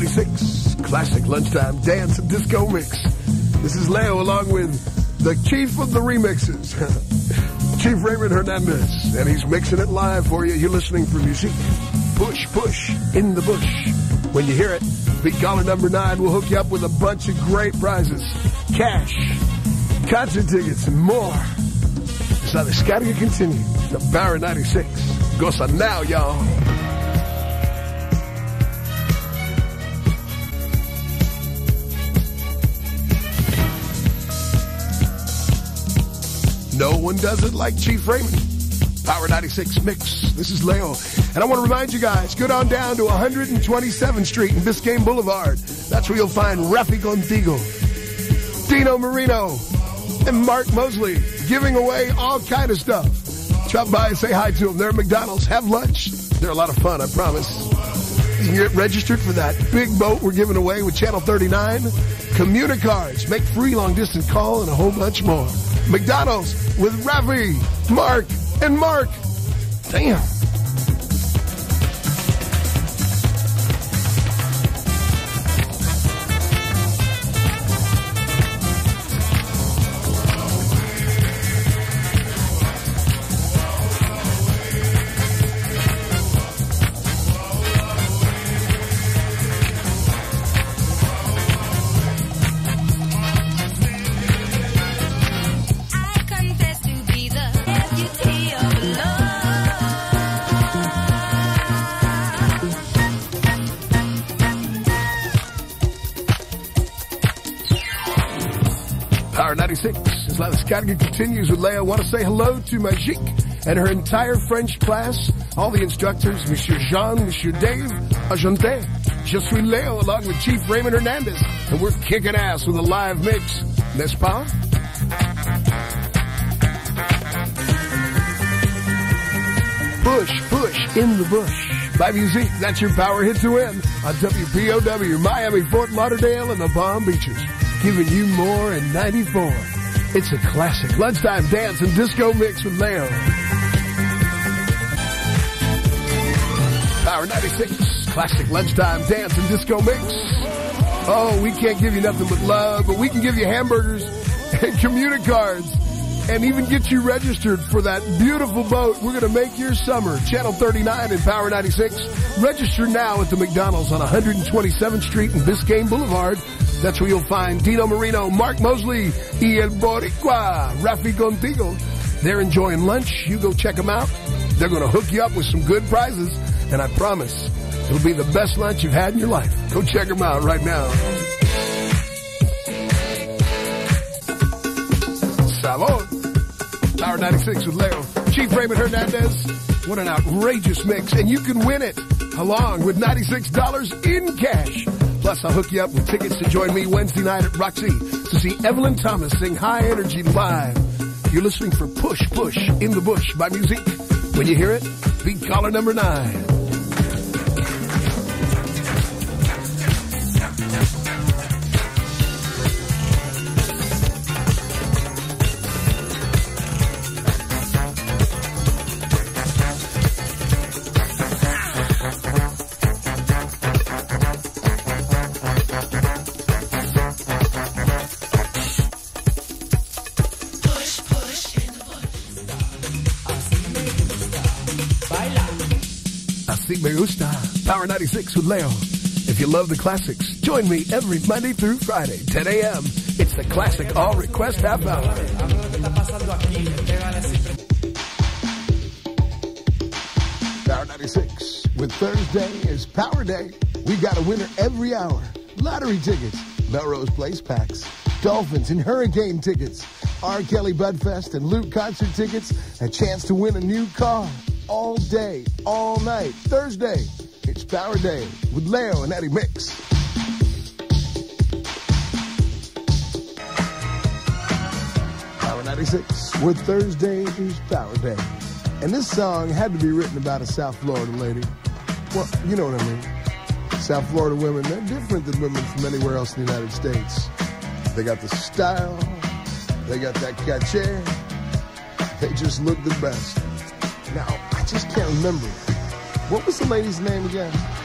96, classic lunchtime dance and disco mix. This is Leo along with the chief of the remixes, Chief Raymond Hernandez, and he's mixing it live for you. You're listening for music. Push, push, in the bush. When you hear it, big caller number 9 will hook you up with a bunch of great prizes. Cash, concert tickets, and more. It's not the Scotty continue. The Power 96. Goza now, y'all. No one does it like Chief Raymond. Power 96 mix. This is Leo. And I want to remind you guys, go on down to 127th Street and Biscayne Boulevard. That's where you'll find Rafi Contigo, Dino Marino, and Mark Mosley giving away all kind of stuff. Drop by and say hi to them. They're at McDonald's. Have lunch. They're a lot of fun, I promise. You can get registered for that big boat we're giving away with Channel 39. Communicards, make free long-distance call, and a whole bunch more. McDonald's with Rafi, Mark, and Mark. Damn. Power 96 is like the Scotty continues with Leia. I want to say hello to Magique and her entire French class, all the instructors, Monsieur Jean, Monsieur Dave, Agente. Je suis Leo along with Chief Raymond Hernandez, and we're kicking ass with a live mix. N'est-ce pas? Push, push, in the bush. By music, that's your power hit to win on WPOW, Miami, Fort Lauderdale, and the Palm Beaches. Giving you more in 94. It's a classic lunchtime dance and disco mix with Leo. Power 96, classic lunchtime dance and disco mix. Oh, we can't give you nothing but love, but we can give you hamburgers and communicards and even get you registered for that beautiful boat. We're going to make your summer. Channel 39 and Power 96. Register now at the McDonald's on 127th Street and Biscayne Boulevard. That's where you'll find Dino Marino, Mark Mosley, y el Boricua, Rafi Contigo. They're enjoying lunch. You go check them out. They're going to hook you up with some good prizes, and I promise it'll be the best lunch you've had in your life. Go check them out right now. Sabor. Power 96 with Leo. Chief Raymond Hernandez. What an outrageous mix. And you can win it along with $96 in cash. Plus, I'll hook you up with tickets to join me Wednesday night at Roxy to see Evelyn Thomas sing High Energy live. You're listening for Push, Push, in the Bush by music. When you hear it, be caller number 9. Me gusta. Power 96 with Leo. If you love the classics, join me every Monday through Friday, 10 a.m. It's the Classic All Request Half Hour. Power 96 with Thursday is Power Day. We got a winner every hour. Lottery tickets, Melrose Place packs, Dolphins and Hurricane tickets, R. Kelly Budfest and Luke concert tickets, a chance to win a new car. All day, all night. Thursday, it's Power Day with Leo and Eddie Mix. Power 96 with Thursday is Power Day. And this song had to be written about a South Florida lady. Well, you know what I mean. South Florida women, they're different than women from anywhere else in the United States. They got the style. They got that cachet. They just look the best. Now, I just can't remember. What was the lady's name again?